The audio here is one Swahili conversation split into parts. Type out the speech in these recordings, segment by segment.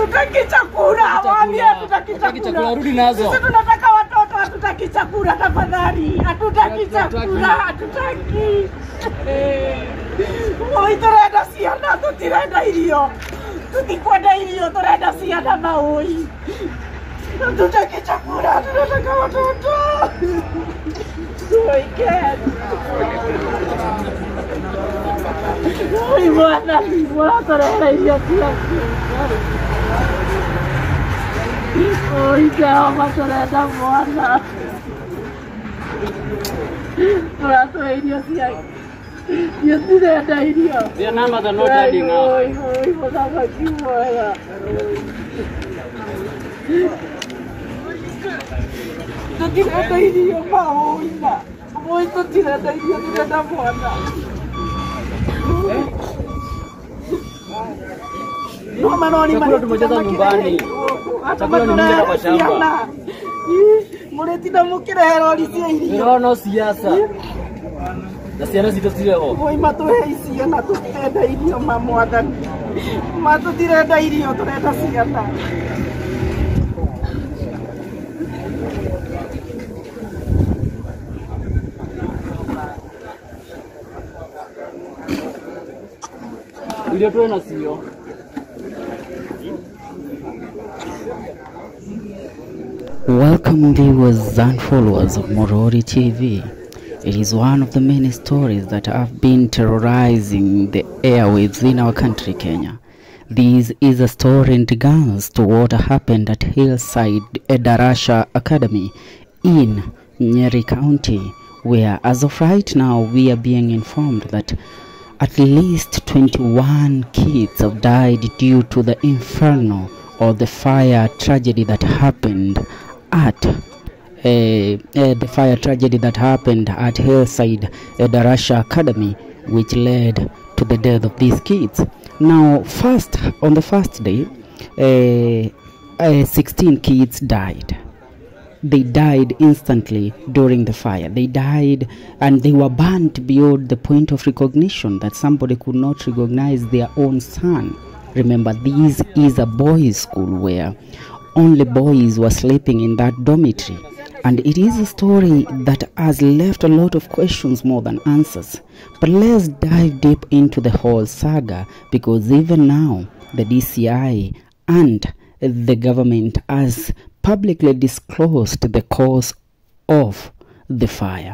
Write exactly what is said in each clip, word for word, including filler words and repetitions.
Hatutaki chakula, waambie hatutaki chakula. Rudi nazo. Sisi tunataka watoto, hatutaki chakula tafadhali. Hatutaki chakula, hatutaki. Eh. Oi turenda ciana, tutirenda irio. Tutikwenda irio, turenda ciana na oi. Hatutaki chakula, tunataka watoto. Oi ken. Oi bwana, bwana turenda irio ciana. Oi calma, turenda bwana. Bwana turenda ciana. You did that idea. They are none of the not adding up. Oh, oh, oh, oh, oh, tu did that idea, Paola. Boy, tu did that idea, tu did that one. No, manoni, manoni, tumejeza nyumbani. Chakula ni mwingi kwa shamba. Muretina mukira herori cia irio. No, no siasa. Na ciana citũ cireho. Oi matũhe icio na tũtirenda irio mamwathani. Matũtirenda irio tũrenda ciana. Irio twĩna cio. Welcome viewers and followers of Morori T V. It is one of the many stories that have been terrorizing the airwaves in our country, Kenya. This is a story in regards to what happened at Hillside Endarasha Academy in Nyeri County, where as of right now we are being informed that at least twenty-one kids have died due to the inferno or the fire tragedy that happened at Uh, uh, the fire tragedy that happened at Hillside Endarasha Academy, which led to the death of these kids. Now, first, on the first day, uh, uh, sixteen kids died. They died instantly during the fire. They died and they were burnt beyond the point of recognition, that somebody could not recognize their own son. Remember, this is a boys' school where only boys were sleeping in that dormitory. And it is a story that has left a lot of questions more than answers. But let's dive deep into the whole saga, because even now the D C I and the government has publicly disclosed the cause of the fire.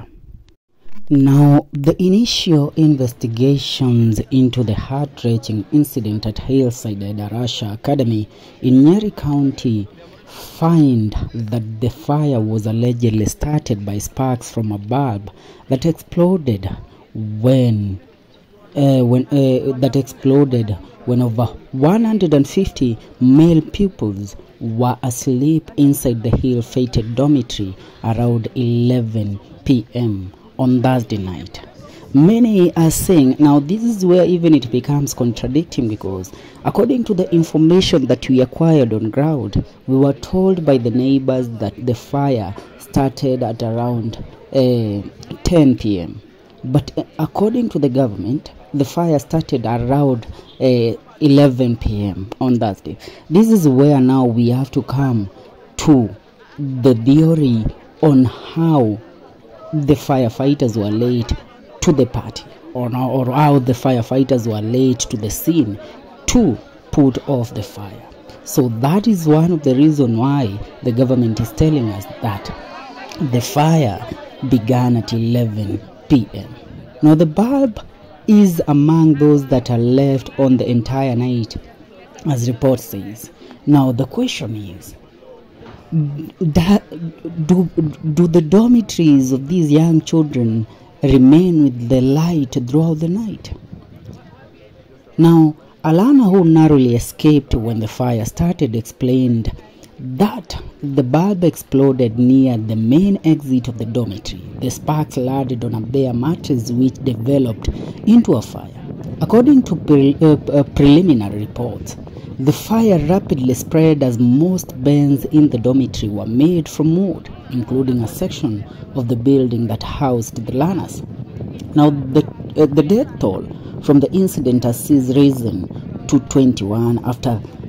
Now, the initial investigations into the heart-wrenching incident at Hillside Endarasha Academy in Nyeri County find that the fire was allegedly started by sparks from a bulb that exploded when uh, when uh, that exploded when over one hundred fifty male pupils were asleep inside the ill-fated dormitory around eleven p m on Thursday night. Many are saying, now this is where even it becomes contradicting, because according to the information that we acquired on ground, we were told by the neighbors that the fire started at around uh, ten p m But uh, according to the government, the fire started around uh, eleven p m on Thursday. This is where now we have to come to the theory on how the firefighters were late to the party, or, or how the firefighters were late to the scene to put off the fire. So that is one of the reasons why the government is telling us that the fire began at eleven p m Now the bulb is among those that are left on the entire night, as report says. Now the question is, that, do, do the dormitories of these young children remain with the light throughout the night? Now, Alana, who narrowly escaped when the fire started, explained that the bulb exploded near the main exit of the dormitory. The sparks landed on a bare mattress which developed into a fire. According to pre uh, uh, preliminary reports, the fire rapidly spread as most beds in the dormitory were made from wood, including a section of the building that housed the learners. Now, the, uh, the death toll from the incident has since risen to twenty-one after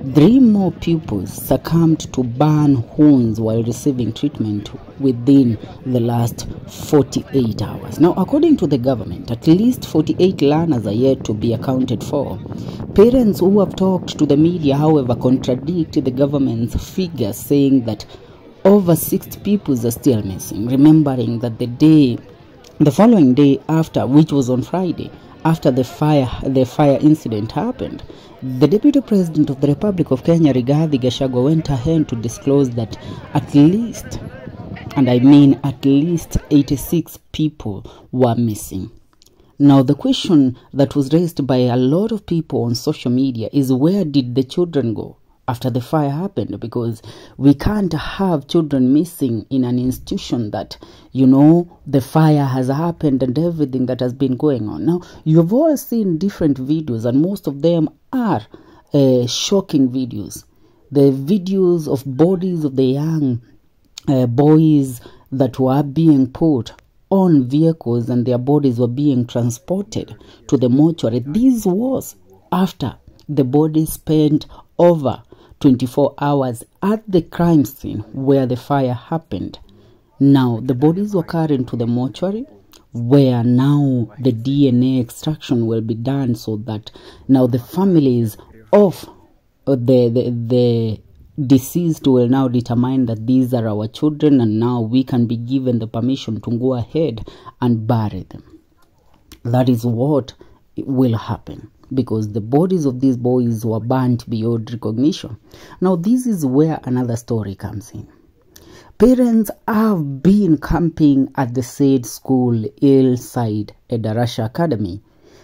Three more pupils succumbed to burn wounds while receiving treatment within the last forty-eight hours. Now, according to the government, at least forty-eight learners are yet to be accounted for. Parents who have talked to the media, however, contradict the government's figures, saying that over sixty pupils are still missing, remembering that the day, the following day after, which was on Friday, after the fire, the fire incident happened, the Deputy President of the Republic of Kenya, Rigathi Gachagua, went ahead to disclose that at least, and I mean at least eighty-six people were missing. Now, the question that was raised by a lot of people on social media is, where did the children go after the fire happened? Because we can't have children missing in an institution that, you know, the fire has happened and everything that has been going on. Now, you've all seen different videos, and most of them are uh, shocking videos. The videos of bodies of the young uh, boys that were being put on vehicles and their bodies were being transported to the mortuary. This was after the bodies spent over twenty-four hours at the crime scene where the fire happened. Now, the bodies were carried to the mortuary, where now the D N A extraction will be done, so that now the families of the, the, the deceased will now determine that these are our children, and now we can be given the permission to go ahead and bury them. That is what will happen, because the bodies of these boys were burnt beyond recognition. Now, this is where another story comes in. Parents have been camping at the said school, Hillside Endarasha Academy,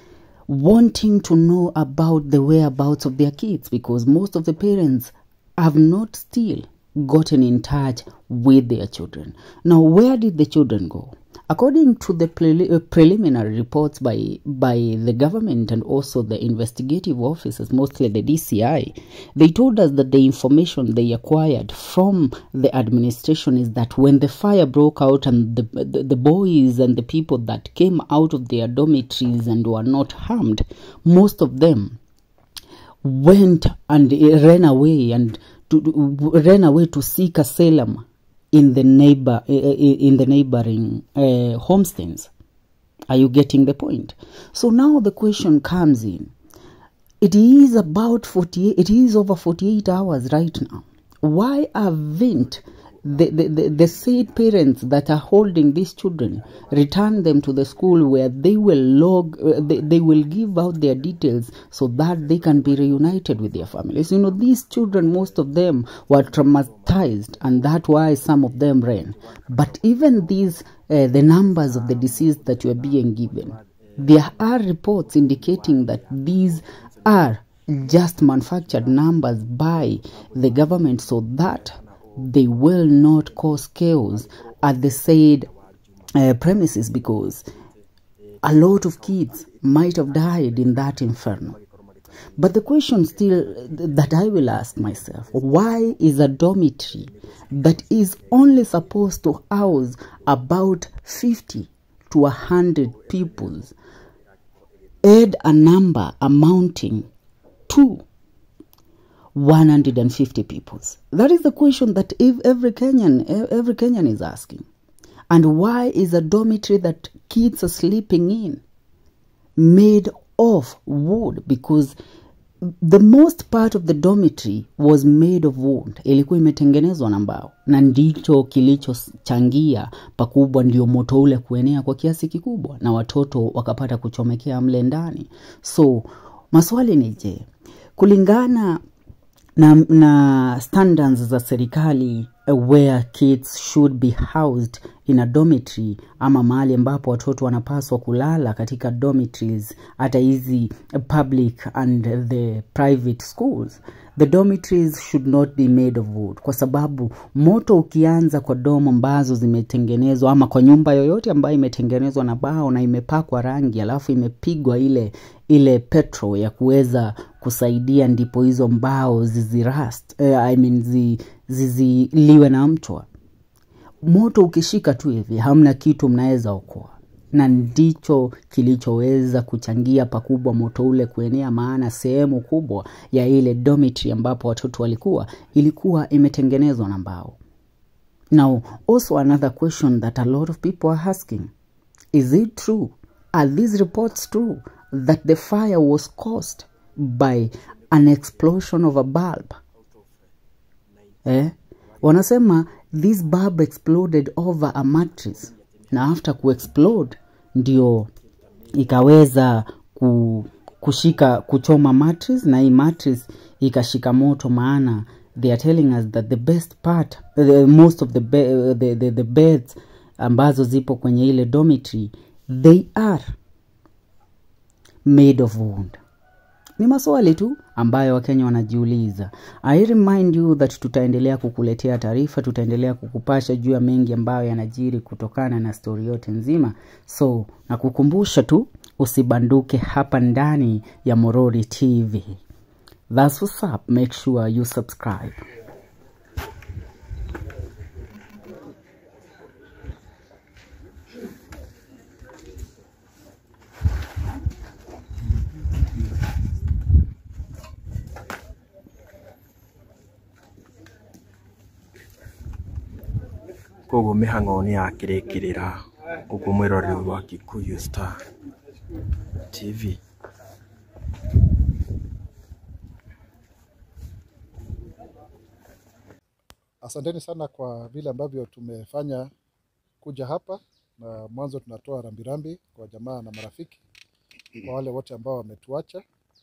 wanting to know about the whereabouts of their kids, because most of the parents have not still gotten in touch with their children. Now, where did the children go? According to the pre uh, preliminary reports by, by the government and also the investigative officers, mostly the D C I, they told us that the information they acquired from the administration is that when the fire broke out and the, the, the boys and the people that came out of their dormitories and were not harmed, most of them went and ran away and to, ran away to seek asylum in the neighbor in the neighboring uh, homesteads. Are you getting the point? So now the question comes in. It is about forty-eight. It is over forty-eight hours right now. Why haven't the, the, the, the said parents that are holding these children return them to the school where they will log, uh, they, they will give out their details so that they can be reunited with their families? You know, these children, most of them were traumatized, and that's why some of them ran. But even these, uh, the numbers of the deceased that were being given, there are reports indicating that these are just manufactured numbers by the government so that they will not cause chaos at the said uh, premises, because a lot of kids might have died in that inferno. But the question still that I will ask myself, why is a dormitory that is only supposed to house about fifty to one hundred pupils add a number amounting to one hundred fifty peoples? That is the question that if every Kenyan, every Kenyan is asking. And why is a dormitory that kids are sleeping in made of wood? Because the most part of the dormitory was made of wood. Ilikuwa imetengenezwa na mbao, na ndicho kilichochangia pakubwa ndio moto ule kuenea kwa kiasi kikubwa na watoto wakapata kuchomekea mle ndani. So maswali ni je, kulingana na, na standards za serikali, uh, where kids should be housed in a dormitory, ama mahali ambapo watoto wanapaswa kulala katika dormitories, hata hizi public and the private schools, the dormitories should not be made of wood, kwa sababu moto ukianza kwa domo ambazo zimetengenezwa ama kwa nyumba yoyote ambayo imetengenezwa na bao na imepakwa rangi alafu imepigwa ile ile petro ya kuweza kusaidia ndipo hizo mbao zizirust, uh, I mean zi, ziziliwe na mchwa, moto ukishika tu hivi hamna kitu mnaweza okoa. na ndicho kilichoweza kuchangia pakubwa moto ule kuenea, maana sehemu kubwa ya ile dormitory ambapo watoto walikuwa ilikuwa imetengenezwa na mbao. Now, also another question that a lot of people are asking, is it true? Are these reports true that the fire was caused by an explosion of a bulb? Eh? Wanasema this bulb exploded over a mattress. Na after ku explode ndio ikaweza ku, kushika kuchoma mattress, na hii mattress ikashika moto, maana they are telling us that the best part the, most of the, be, the, the, the beds ambazo zipo kwenye ile dormitory, they are made of wood. Ni maswali tu ambayo Wakenya wanajiuliza. I remind you that tutaendelea kukuletea taarifa, tutaendelea kukupasha juu ya mengi ambayo yanajiri kutokana na story yote nzima. So, na kukumbusha tu usibanduke hapa ndani ya Morori T V. That's what's up. Make sure you subscribe. Koguo mihango ni yakirikirira uguo mwiroreri wa Kikuyu Star T V. Asanteni sana kwa vile ambavyo tumefanya kuja hapa, na mwanzo tunatoa rambirambi kwa jamaa na marafiki, kwa wale wote ambao wametuacha.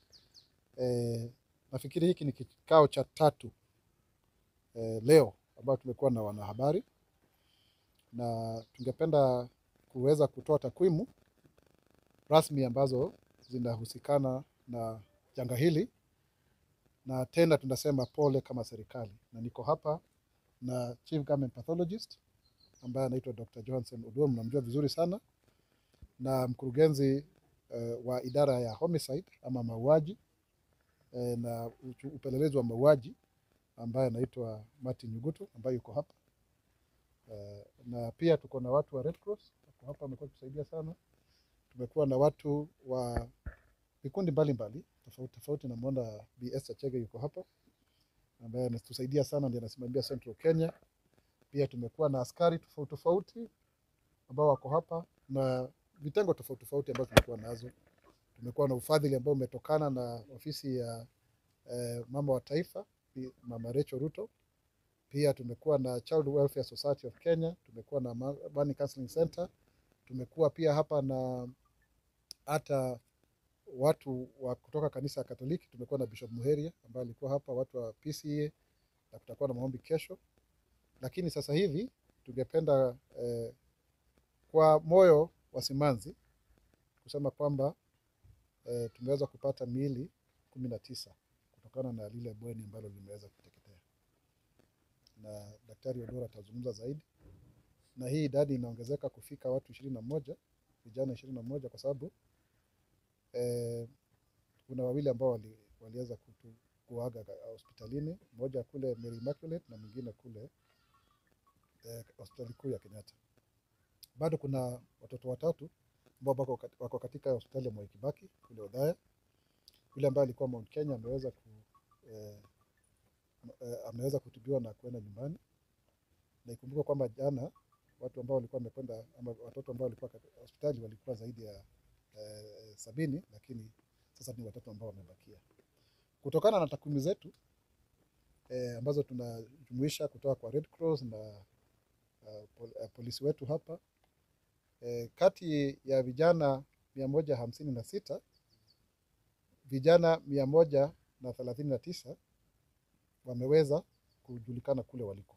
E, nafikiri hiki ni kikao cha tatu e, leo ambao tumekuwa na wanahabari, na tungependa kuweza kutoa takwimu rasmi ambazo zinahusikana na janga hili, na tena tunasema pole kama serikali. Na niko hapa na Chief Government Pathologist ambaye anaitwa Doctor Johnson Oduor, mnamjua vizuri sana, na mkurugenzi uh, wa idara ya homicide ama mauaji uh, na upelelezi wa mauaji ambaye anaitwa Martin Nyuguto ambaye yuko hapa. Uh, na pia tuko na watu wa Red Cross wako hapa, wamekuwa kusaidia sana. Tumekuwa na watu wa vikundi mbalimbali tofauti tofauti, na mwanda B S Chege yuko hapa ambaye anatusaidia sana, ndiye anasimamia Central Kenya. Pia tumekuwa na askari tofauti tofauti ambao wako hapa, na vitengo tofauti tofauti ambao tumekuwa nazo. Tumekuwa na ufadhili ambao umetokana na ofisi ya eh, mama wa taifa, Mama Rachel Ruto. Pia tumekuwa na Child Welfare Society of Kenya, tumekuwa na Money Counseling Center, tumekuwa pia hapa na hata watu wa kutoka kanisa ya Katoliki. Tumekuwa na Bishop Muheria ambaye alikuwa hapa, watu wa P C A, na kutakuwa na maombi kesho. Lakini sasa hivi tungependa eh, kwa moyo wa simanzi kusema kwamba eh, tumeweza kupata miili kumi na tisa kutokana na lile bweni ambalo limeweza kuteketea, na Daktari Oduor atazungumza zaidi. Na hii idadi inaongezeka kufika watu ishirini na moja, vijana ishirini na moja, kwa sababu eh, kuna wawili ambao wali, waliweza kuaga hospitalini, mmoja kule Mary Immaculate na mwingine kule eh, hospitali kuu ya Kenyatta. Bado kuna watoto watatu ambao wako katika hospitali ya Mwai Kibaki kule Othaya. Yule ambaye alikuwa Mount Kenya ameweza ku eh, eh, ameweza kutibiwa na kwenda nyumbani. Na ikumbuka kwamba jana watu ambao walikuwa wamekwenda, ama watoto ambao walikuwa katika hospitali walikuwa zaidi ya eh, sabini, lakini sasa ni watoto ambao wamebakia. Kutokana na takwimu zetu eh, ambazo tunajumuisha kutoka kwa Red Cross na uh, pol, uh, polisi wetu hapa, eh, kati ya vijana mia moja hamsini na sita, vijana mia moja na thelathini na tisa wameweza kujulikana kule waliko.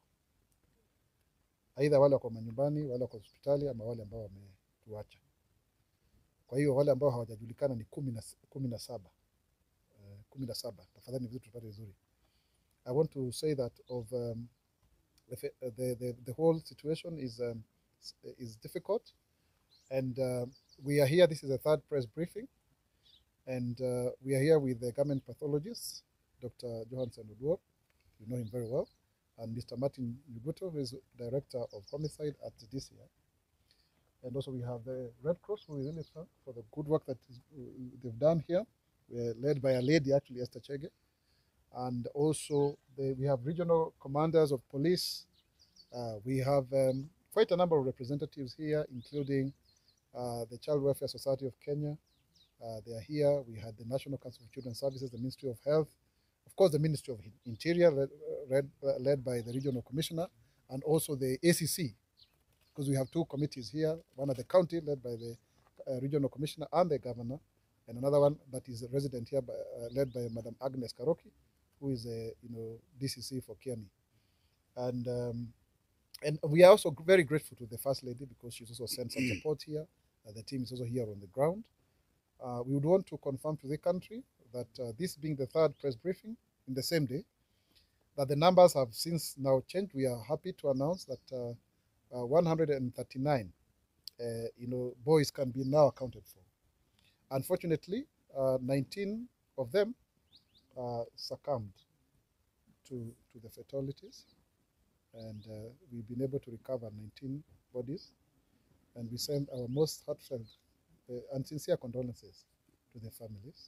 Aidha wale wako manyumbani, wale wako hospitali, ama wale ambao wametuacha. Kwa hiyo wale ambao hawajajulikana ni kumi na saba. Uh, kumi na saba. Tafadhali vitu tupate vizuri. I want to say that of um, the, the, the, the whole situation is, um, is difficult. And uh, we are here, this is a third press briefing. And uh, we are here with the government pathologist, Doctor Johnson Oduor. You know him very well. And Mister Martin Nyuguto, who is Director of Homicide at D C I. And also we have the Red Cross, who we really thank for the good work that is, uh, they've done here. We're led by a lady, actually, Esther Chege. And also the, we have regional commanders of police. Uh, we have um, quite a number of representatives here, including uh, the Child Welfare Society of Kenya. Uh, they are here. We had the National Council for Children's Services, the Ministry of Health, of course, the Ministry of Interior, led, led, uh, led by the Regional Commissioner, and also the A C C, because we have two committees here, one at the county led by the uh, Regional Commissioner and the Governor, and another one that is a resident here by, uh, led by Madam Agnes Karoki, who is a you know D C C for Kiani. And um, and we are also very grateful to the First Lady because she's also sent some support here. Uh, the team is also here on the ground. Uh, we would want to confirm to the country that uh, this being the third press briefing in the same day, that the numbers have since now changed. We are happy to announce that uh, uh, one hundred thirty-nine uh, you know, boys can be now accounted for. Unfortunately, uh, nineteen of them uh, succumbed to, to the fatalities, and uh, we've been able to recover nineteen bodies, and we send our most heartfelt uh, and sincere condolences to the families.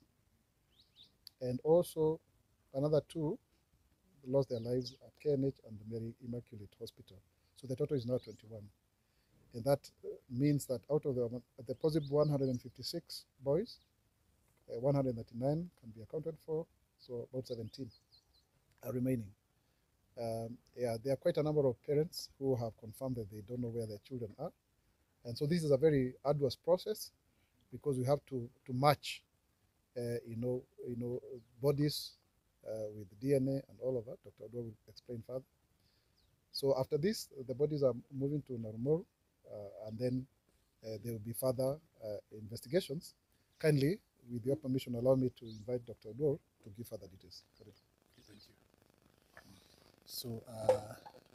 And also another two lost their lives at K N H and the Mary Immaculate Hospital. So the total is now twenty-one. And that means that out of the, the possible one hundred fifty-six boys, uh, one hundred thirty-nine can be accounted for, so about seventeen are remaining. Um, yeah, there are quite a number of parents who have confirmed that they don't know where their children are. And so this is a very arduous process because we have to, to match, uh, you know, you know, bodies uh, with D N A and all of that. Doctor Odwa will explain further. So after this, the bodies are moving to Narumoru, uh, and then uh, there will be further uh, investigations. Kindly, with your permission, allow me to invite Doctor Odwa to give further details. Thank you. So uh,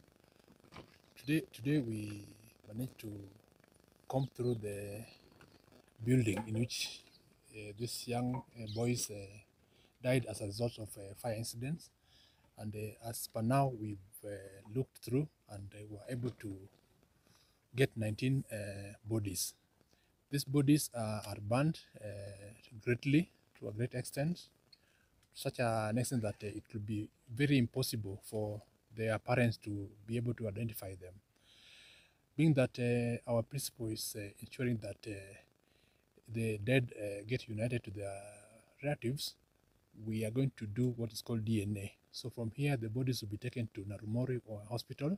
today, today we managed to come through the building in which uh, these young uh, boys uh, died as a result of uh, fire incidents. And uh, as per now, we've uh, looked through and uh, were able to get nineteen uh, bodies. These bodies uh, are burned uh, greatly, to a great extent, such an extent that uh, it will be very impossible for their parents to be able to identify them. Being that uh, our principle is uh, ensuring that uh, the dead uh, get united to their relatives, we are going to do what is called D N A. So from here, the bodies will be taken to Narumori or hospital,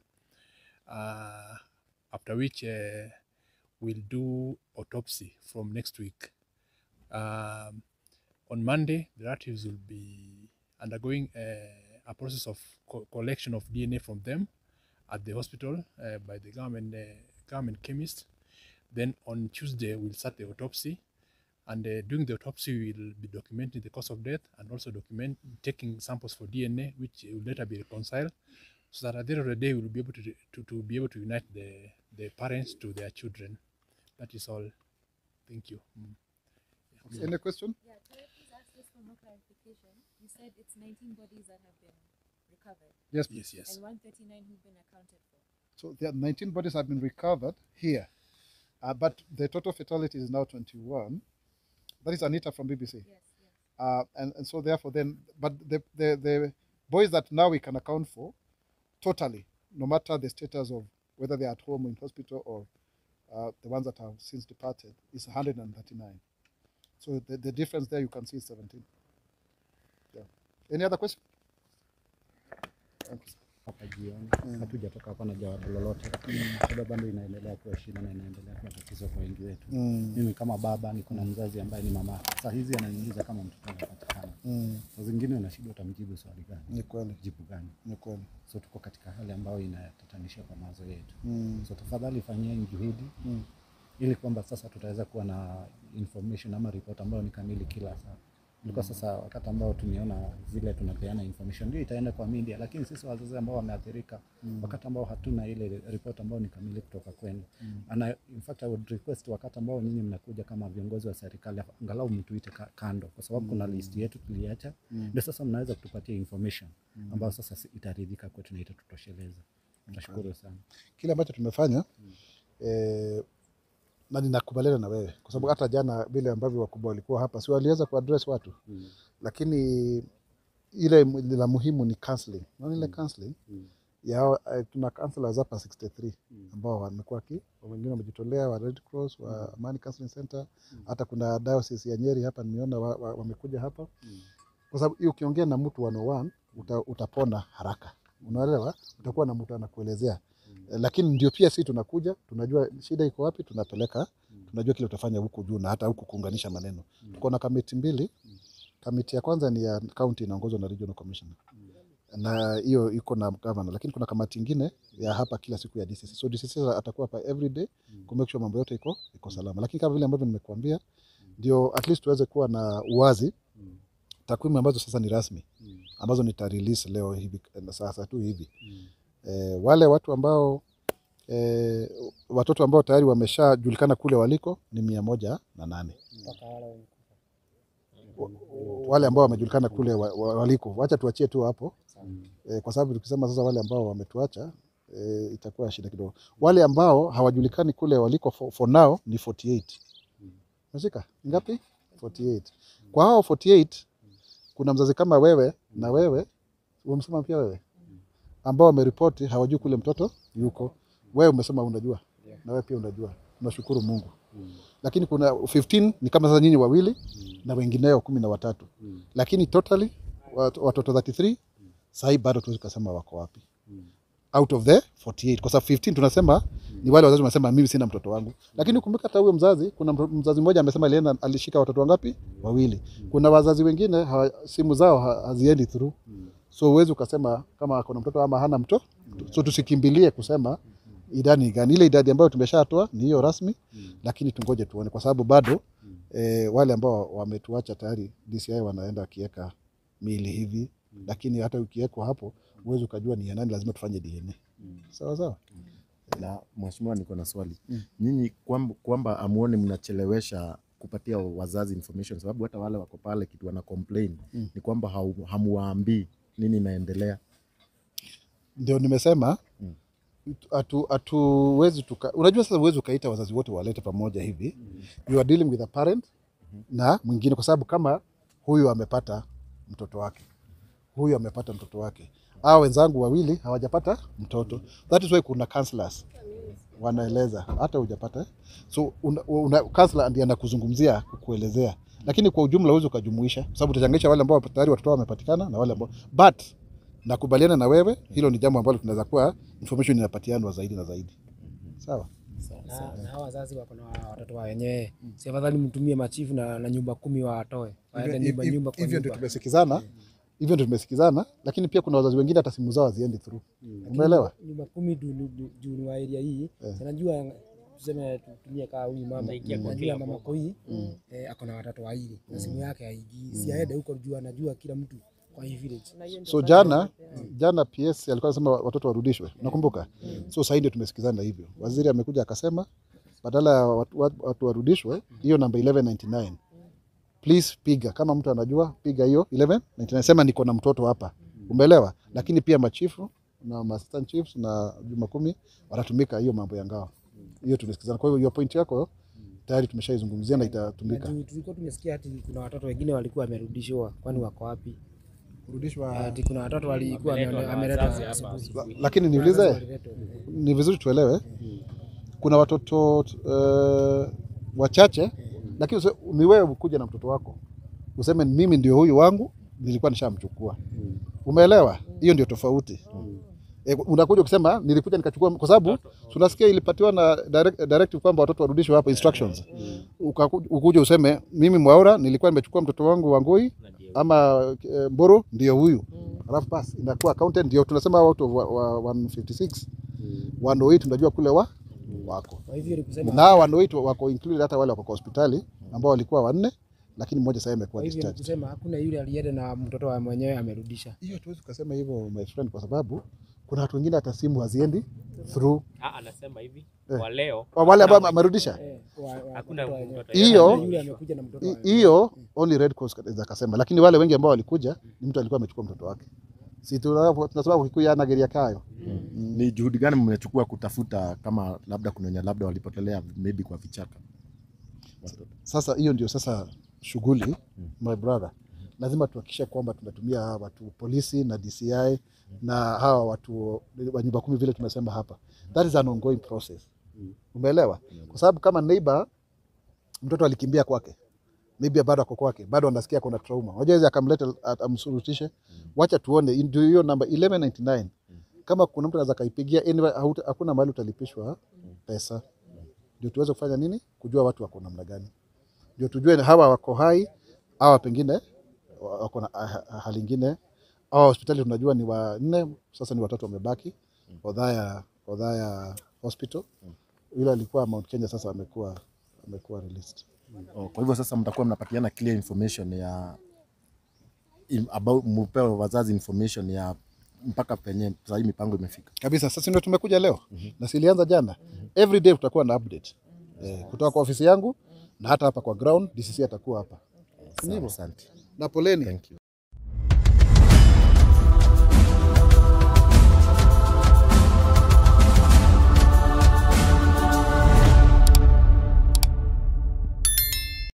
uh, after which uh, we'll do autopsy from next week. Um, on Monday, the relatives will be undergoing uh, a process of co collection of D N A from them at the hospital uh, by the government, uh, government chemist. Then on Tuesday, we'll start the autopsy. And uh, during the autopsy, we'll be documenting the cause of death and also document taking samples for D N A, which will later be reconciled, so that at the end of the day, we'll be able to, to, to be able to unite the, the parents to their children. That is all. Thank you. Mm. Yeah. Any question? Yeah, can I please ask this for more clarification? You said it's nineteen bodies that have been recovered. Yes, yes, yes. And one hundred thirty-nine who've been accounted for. So there are nineteen bodies have been recovered here, uh, but the total fatality is now twenty-one. That is Anita from B B C. Yes, yes. Uh, and, and so therefore then, but the, the, the boys that now we can account for, totally, no matter the status of whether they're at home or in hospital or uh, the ones that have since departed, is one hundred thirty-nine. So the, the difference there you can see is seventeen. Yeah. Any other question? Thanks. Hapa jioni hatujatoka hapa na jawabu lolote, sababu bado inaendelea kuwa shida na inaendelea kuwa tatizo kwa wengi wetu. Mimi kama baba niko na mzazi ambaye ni mama, sasa hizi ananiuliza kama mtoto anapatikana. Saa zingine unashindwa utamjibu swali gani? Ni kweli. Jibu gani? Ni kweli. So tuko katika hali ambayo inatatanisha kwa mawazo yetu. So tafadhali fanyeni juhudi ili kwamba sasa tutaweza kuwa na information ama report ambayo ni kamili kila saa. Because sasa wakati ambao tumeona zile tunapeana information ndio itaenda kwa media, lakini sisi wazazi ambao wameathirika mm. wakati ambao hatuna ile report ambayo ni kamili kutoka kwenu mm. and I, in fact I would request wakati ambao nyinyi mnakuja kama viongozi wa serikali angalau mtuite kando, kwa sababu mm. kuna list yetu tuliacha ndio mm. sasa mnaweza kutupatia information mm. ambayo sasa itaridhika kwetu na itatutosheleza. Nashukuru sana. Kile ambacho tumefanya mm. eh, Na ninakubaliana na wewe kwa sababu hata jana vile ambavyo wakubwa walikuwa hapa si waliweza kuaddress watu. Mm. Lakini ile la muhimu ni counseling. Unaona ile counseling? Mm. Ya uh, tuna counselors hapa sixty-three mm. ambao wamekuwa ki wengine wamejitolea wa Red Cross wa Amani Counseling Center. Mm. Hata kuna diocese ya Nyeri hapa nimeona wamekuja wa, wa hapa. Mm. Kwa sababu hiyo ukiongea na mtu one oh one uta, utapona haraka. Unaelewa? Utakuwa na mtu anakuelezea. Mm. Lakini ndio pia sisi tunakuja, tunajua shida iko wapi, tunapeleka, mm. tunajua kile utafanya huku juu na hata huku kuunganisha maneno. Mm. Tuko na kamati mbili. Mm. Kamati ya kwanza ni ya county inaongozwa na regional commissioner. Mm. Na hiyo iko na governor, lakini kuna kamati nyingine ya hapa kila siku ya D C C. So D C C atakuwa hapa every day mm. ku make sure mambo yote iko iko salama. Lakini kama vile ambavyo nimekuambia ndio mm. at least tuweze kuwa na uwazi. Mm. Takwimu ambazo sasa ni rasmi mm. ambazo nita release leo hivi na sasa tu hivi. Mm. E, wale watu ambao e, watoto ambao tayari wameshajulikana kule waliko ni mia moja na nane. Mm. Wale ambao wamejulikana kule waliko, wacha tuachie tu hapo. Mm. E, kwa sababu tukisema sasa wale ambao wametuacha e, itakuwa shida kidogo. Wale ambao hawajulikani kule waliko for, for now ni forty-eight. Unashika? Mm. Ngapi? forty-eight. Mm. Kwa hao forty-eight kuna mzazi kama wewe na wewe, umesema pia wewe ambao wameripoti hawajui kule mtoto yuko. Wewe umesema unajua. Na wewe pia unajua. Tunashukuru Mungu. Mm. Lakini kuna fifteen ni kama sasa nyinyi wawili mm. na wengineo kumi na watatu. Mm. Lakini totally watoto thirty-three mm. sasa bado tuwezi kusema wako wapi. Mm. Out of the forty-eight kwa sababu fifteen tunasema mm. ni wale wazazi wanasema mimi sina mtoto wangu. Mm. Lakini kumbuka hata huyo mzazi kuna mzazi mmoja amesema alienda alishika watoto wangapi? Wawili. Mm. Kuna wazazi wengine hawa, simu zao haziendi through. Mm. So uwezi ukasema kama kuna mtoto ama hana mtoto. Mm. So tusikimbilie kusema idadi gani. Ile idadi ambayo tumeshatoa ni hiyo rasmi. Mm. Lakini tungoje tuone kwa sababu bado mm. e, wale ambao wametuacha tayari D C I wanaenda kieka miili hivi. Mm. Lakini hata ukiwekwa hapo uweze ukajua ni nani, lazima tufanye D N A. Mm. Sawa sawa. Mm. Na mheshimiwa, niko na swali. Mm. Nyinyi kwamba, kwamba amuone mnachelewesha kupatia wazazi information sababu hata wale wako pale kitu wana complain mm. ni kwamba hamuwaambii nini inaendelea. Ndio nimesema mm. atu atuwezi tuka unajua sasa uwezo kaita wazazi wote walete pamoja hivi. Mm. You are dealing with a parent mm -hmm. na mwingine kwa sababu kama huyu amepata mtoto wake. Huyu amepata mtoto wake. Hao wenzangu wawili hawajapata mtoto. That is why kuna counselors wanaeleza hata hujapata. So una, una counselor ndiye anakuzungumzia kukuelezea. Lakini kwa ujumla uwezo kujumuisha kwa sababu utachangisha wale ambao tayari watoto wao wamepatikana na wale ambao but nakubaliana na wewe, hilo ni jambo ambalo tunaweza kuwa information inapatianwa zaidi na zaidi. Sawa? Na, na hawa wazazi wako na watoto wao wenyewe. Mm. Si afadhali mtumie machifu na, na nyumba kumi watoe. Waende nyumba nyumba kwa hivyo ndio tumesikizana. Hivyo ndio tumesikizana, lakini pia kuna wazazi wengine hata simu zao haziendi through. Mm. Umeelewa? Nyumba kumi juu wa area hii. Yeah. Najua tuseme tutumie kaa huyu mama ingia kwa kila mama koi mm. eh, ako na watoto wawili. Na simu yake haingii. Mm. Si aende huko juu anajua kila mtu kwa hii village. So jana mm. jana P S alikuwa anasema watoto warudishwe. Unakumbuka? Mm. So sasa ndio tumesikizana hivyo. Waziri amekuja akasema badala ya watu, watu, watu warudishwe hiyo namba eleven ninety-nine. Please piga kama mtu anajua piga hiyo eleven ninety-nine sema niko na mtoto hapa. Umeelewa? Lakini pia machifu na assistant chiefs na juma kumi wanatumika hiyo mambo ya ngao. Hiyo tumesikizana. Kwa hiyo hiyo point yako tayari tumeshaizungumzia na itatumika. Tulikuwa tumesikia ati kuna watoto wengine walikuwa wamerudishwa, kwani wako wapi? Kurudishwa ati kuna watoto walikuwa wameletwa. Lakini niulize ni vizuri tuelewe kuna watoto uh, wachache lakini ni wewe ukuja na mtoto wako useme mimi ndio huyu wangu nilikuwa nishamchukua. Umeelewa? Hiyo ndio tofauti. E, unakuja kusema nilikuja nikachukua kwa sababu tunasikia ilipatiwa na direct, directive kwamba watoto warudishwe hapa instructions. Ukuja useme mimi Mwaura nilikuwa nimechukua mtoto wangu Wangui ama e, Mboro ndio huyu. Alafu pass inakuwa accountant ndio tunasema out of one fifty-six one oh eight tunajua kule wa wako. Na one oh eight wako included hata wale wako kwa hospitali ambao walikuwa wanne lakini mmoja sasa amekuwa discharged. Hivyo kusema hakuna yule alienda na mtoto wa mwenyewe amerudisha. Hiyo tuwezi kusema hivyo my friend kwa sababu kuna watu wengine hata simu haziendi through. Ah, anasema hivi eh. Kwa leo wale ambao amerudisha eh, hakuna mtoto. Hiyo yule amekuja na mtoto wake. Hiyo only Red Cross inaweza kusema lakini wale wengi ambao walikuja ni mtu alikuwa amechukua mtoto wake. Si tunasema ukikuja na geria kayo. Mm. Ni juhudi gani mmechukua kutafuta kama labda kuna wenye labda walipotelea maybe kwa vichaka? Sasa hiyo ndio sasa shughuli my brother. Lazima tuhakikishe kwamba tunatumia hawa watu polisi na D C I na hawa watu wa nyumba kumi vile tumesema hapa. That is an ongoing process. Umeelewa? Kwa sababu kama neighbor mtoto alikimbia kwake, maybe bado ako kwake, bado anasikia kuna trauma. Unajua hizo akamleta amsurutishe. Wacha tuone ndio hiyo namba eleven ninety-nine. Kama kuna mtu anaweza kaipigia anyway, hakuna mahali utalipishwa pesa. Ndio tuweze kufanya nini? Kujua watu wako namna gani. Ndio tujue hawa wako hai, hawa pengine wako na hali nyingine. Hawa hospitali tunajua ni wa nne, sasa ni watatu wamebaki. Odhaya Odhaya Hospital. Yule alikuwa Mount Kenya, sasa amekuwa amekuwa released. Oh, kwa hivyo sasa mtakuwa mnapatiana clear information ya in, about mpewe wazazi information ya mpaka penye sasa hii mipango imefika. Kabisa, sasa ndio tumekuja leo. Mm -hmm. Na silianza jana. Mm -hmm. Every day tutakuwa na update. Mm -hmm. Eh, kutoka kwa ofisi yangu na hata hapa kwa ground D C C atakuwa hapa. Asante. Na poleni. Thank you.